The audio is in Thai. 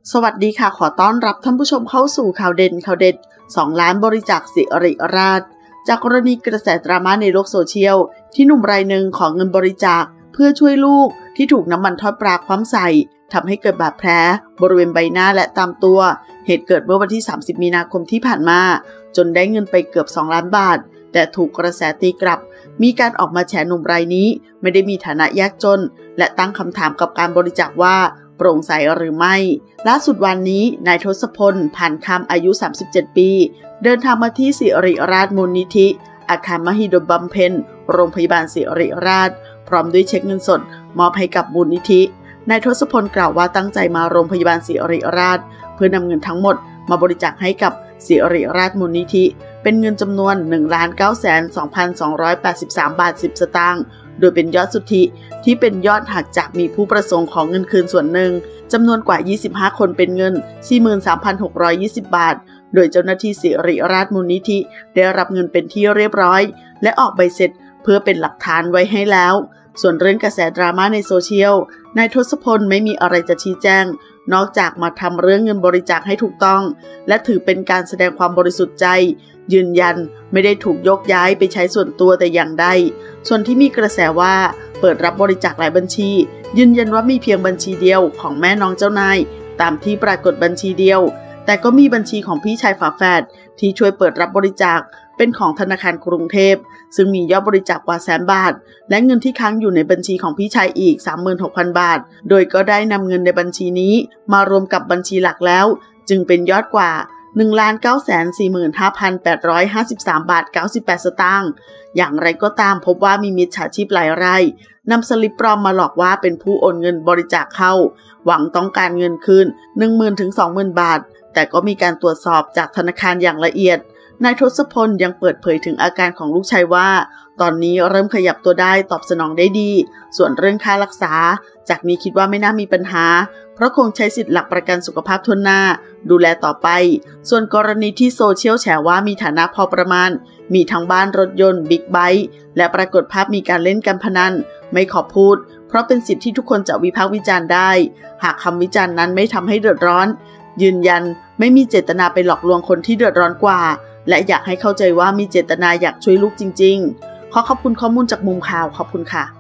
สวัสดีค่ะขอต้อนรับท่านผู้ชมเข้าสู่ข่าวเด่น2 ล้านบริจาคสิริราชจากกรณีกระแสดราม่าในโลกโซเชียลที่หนุ่มรายหนึ่งขอเงินบริจาคเพื่อช่วยลูกที่ถูกน้ำมันทอดปลาคว่ำใส่ทำให้เกิดบาดแผลบริเวณใบหน้าและตามตัวเหตุเกิดเมื่อวันที่30 มีนาคมที่ผ่านมาจนได้เงินไปเกือบ2 ล้านบาทแต่ถูกกระแสตีกลับมีการออกมาแฉหนุ่มรายนี้ไม่ได้มีฐานะยากจนและตั้งคำถามกับการบริจาคว่าโปร่งใสหรือไม่ล่าสุดวันนี้นายทศพลผ่านคำอายุ37 ปีเดินทางมาที่ศิริราชมูลนิธิอาคารมหิดลบำเพ็ญโรงพยาบาลศิริราชพร้อมด้วยเช็คเงินสดมอบให้กับมูลนิธินายทศพลกล่าวว่าตั้งใจมาโรงพยาบาลศิริราชเพื่อนำเงินทั้งหมดมาบริจาคให้กับศิริราชมูลนิธิเป็นเงินจำนวน 1,992,283 บาท 10 สตางค์โดยเป็นยอดสุทธิที่เป็นยอดหักจากมีผู้ประสงค์ของเงินคืนส่วนหนึ่งจำนวนกว่า25คนเป็นเงิน 43,620 บาทโดยเจ้าหน้าที่ศิริราชมูลนิธิได้รับเงินเป็นที่เรียบร้อยและออกใบเสร็จเพื่อเป็นหลักฐานไว้ให้แล้วส่วนเรื่องกระแสดราม่าในโซเชียลนายทศพลไม่มีอะไรจะชี้แจงนอกจากมาทำเรื่องเงินบริจาคให้ถูกต้องและถือเป็นการแสดงความบริสุทธิ์ใจยืนยันไม่ได้ถูกยกย้ายไปใช้ส่วนตัวแต่อย่างใดส่วนที่มีกระแสว่าเปิดรับบริจาคหลายบัญชียืนยันว่ามีเพียงบัญชีเดียวของแม่น้องเจ้านายตามที่ปรากฏบัญชีเดียวแต่ก็มีบัญชีของพี่ชายฝาแฝดที่ช่วยเปิดรับบริจาคเป็นของธนาคารกรุงเทพซึ่งมียอดบริจาคกว่า100,000 บาทและเงินที่ค้างอยู่ในบัญชีของพี่ชายอีก 36,000 บาทโดยก็ได้นำเงินในบัญชีนี้มารวมกับบัญชีหลักแล้วจึงเป็นยอดกว่า 1,945,853 บาท 98 สตางค์อย่างไรก็ตามพบว่ามีมิจฉาชีพหลายรายนำสลิปปลอมมาหลอกว่าเป็นผู้โอนเงินบริจาคเข้าหวังต้องการเงินคืน 10,000 ถึง 20,000 บาทแต่ก็มีการตรวจสอบจากธนาคารอย่างละเอียดนายทศพลยังเปิดเผยถึงอาการของลูกชายว่าตอนนี้เริ่มขยับตัวได้ตอบสนองได้ดีส่วนเรื่องค่ารักษาจากนี้คิดว่าไม่น่ามีปัญหาเพราะคงใช้สิทธิหลักประกันสุขภาพทั่วหน้าดูแลต่อไปส่วนกรณีที่โซเชียลแฉว่ามีฐานะพอประมาณมีทั้งบ้านรถยนต์บิ๊กไบค์และปรากฏภาพมีการเล่นการพนันไม่ขอพูดเพราะเป็นสิทธิที่ทุกคนจะวิพากษ์วิจารณ์ได้หากคำวิจารณ์นั้นไม่ทำให้เดือดร้อนยืนยันไม่มีเจตนาไปหลอกลวงคนที่เดือดร้อนกว่าและอยากให้เข้าใจว่ามีเจตนาอยากช่วยลูกจริงๆขอขอบคุณข้อมูลจากมุมข่าวขอบคุณค่ะ